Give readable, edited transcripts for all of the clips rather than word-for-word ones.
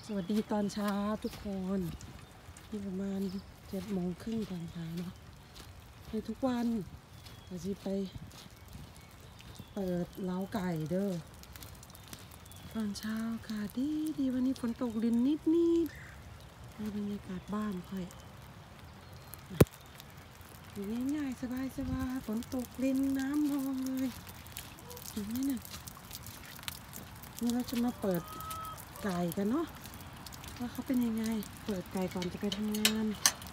สวัสดีตอนเช้าทุกคนที่ประมาณ7:30ตอนเช้าเนาะในทุกวันเราจะไปเปิดเล้าไก่เด้อตอนเช้าอากาศดีวันนี้ฝนตกลินนิดในบรรยากาศบ้านค่อยอยู่ง่ายๆสบายฝนตกลินน้ำนองเลยเห็นไหมเนี่ยนี่เราจะมาเปิดไก่กันเนาะว่าเขาเป็นยังไงเปิดไก่ก่อนจะไปทำงาน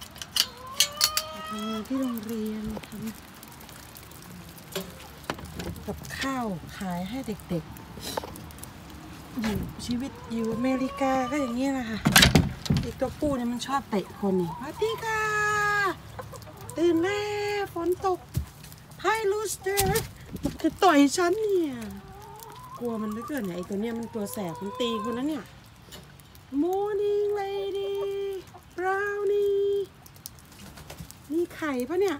ที่โรงเรียนทำกับข้าวขายให้เด็กๆอยู่ชีวิตอยู่อเมริกาก็อย่างนี้แหละค่ะไอตัวปูเนี่ยมันชอบเตะคนนี่สวัสดีค่ะตื่นแม่ฝนตกไฮลูสเตอร์มันคือต่อยฉันเนี่ยกลัวมันเหลือเกินเนี่ยไอตัวเนี้ยมันตัวแสบมันตีคนนั้นเนี่ย Morning lady brownie มีไข่ปะเนี่ย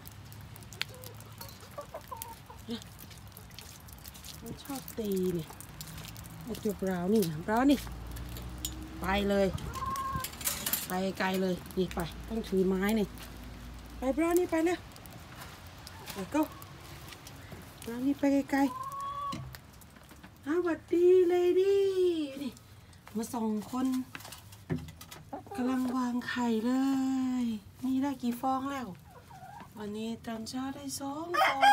มันชอบตีเนี่ยไอตัวบราวนี่ไปเลยไปไกลเลยนี่ไปต้องถือไม้นี่ไปบราวนี่ไปเลยไปก็บราวนี่ไปไกลๆสวัสดีเลดี้นี่มาส่งคนกำลังวางไข่เลยนี่ได้กี่ฟองแล้ววันนี้ตอนเช้าได้2 ฟอง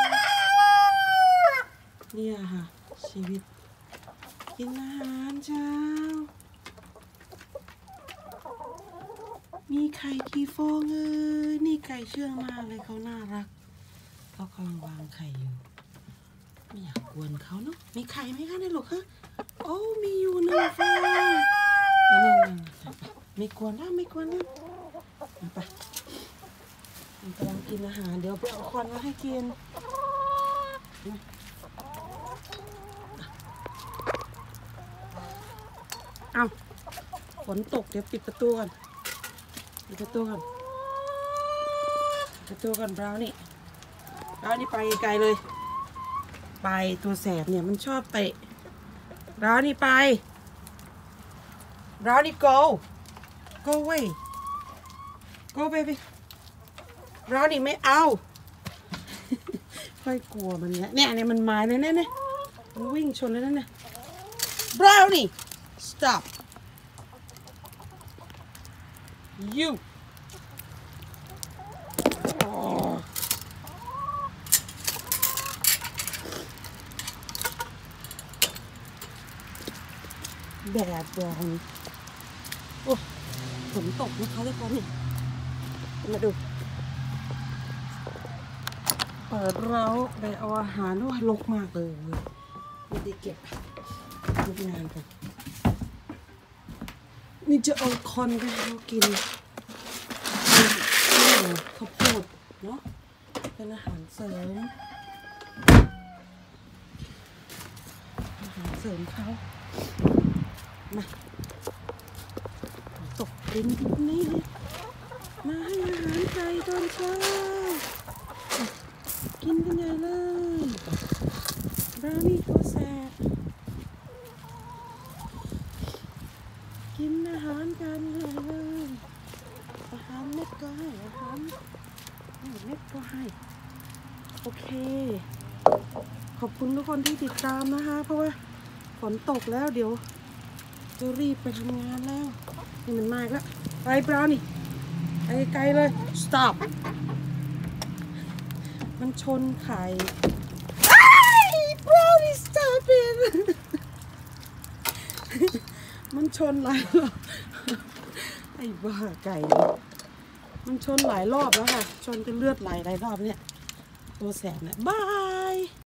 เนี่ยค่ะชีวิตกินอาหารเช้ามีไข่กี่ฟองนี่ไก่เชื่องมากเลยเขาน่ารักเขากำลังวางไข่อยู่ไม่อยากกวนเขาเนาะมีไข่ไหมคะในลูกคะโอ้มีอยู่1 ฟองไม่กวนแล้วไปมันกำลังกินอาหารเดี๋ยวไปเอาคอนมาให้กินเอาฝนตกเดี๋ยวปิดประตูก่อนบราวนี่ไปไกลเลยไปตัวแสบเนี่ยมันชอบเตะบราวนี่ไปบราวนี่ go away go baby บราวนี่ไม่เอาค่อยกลัวมันเนี่ยมันมาเนี่ยมันวิ่งชนแล้วนั่นเนี่ยบราวนี่ stop youแดดร้อนโอ้ฝนตกนะคะทุกคนนี่มาดูเปิดเราไปเอาอาหารด้วยรกมากเลยไม่ได้เก็บทุกงานกันนี่จะเอาคอนไปให้เขากินข้าวโพดเนาะเป็นอาหารเสริมเขามาตกดินนี่มาให้อาหารไก่ตอนเช้ากินกันใหญ่เลยบราวนี่ตัวแสบกินอาหารกันเลยอาหารเม็ดก็ให้อาหารเม็ดก็ให้โอเคขอบคุณทุกคนที่ติดตามนะคะเพราะว่าฝนตกแล้วเดี๋ยวจะรีบไปทำงานแล้วนี่มันมากแล้วไปบราวนี่ไปไกลเลย stop มันชนไข่บราวนี่ stop it มันชนหลายรอบไอ้บ้าไก่มันชนหลายรอบแล้วค่ะชนจนเลือดไหลหลายรอบเนี่ยตัวแสบเนี่ยบาย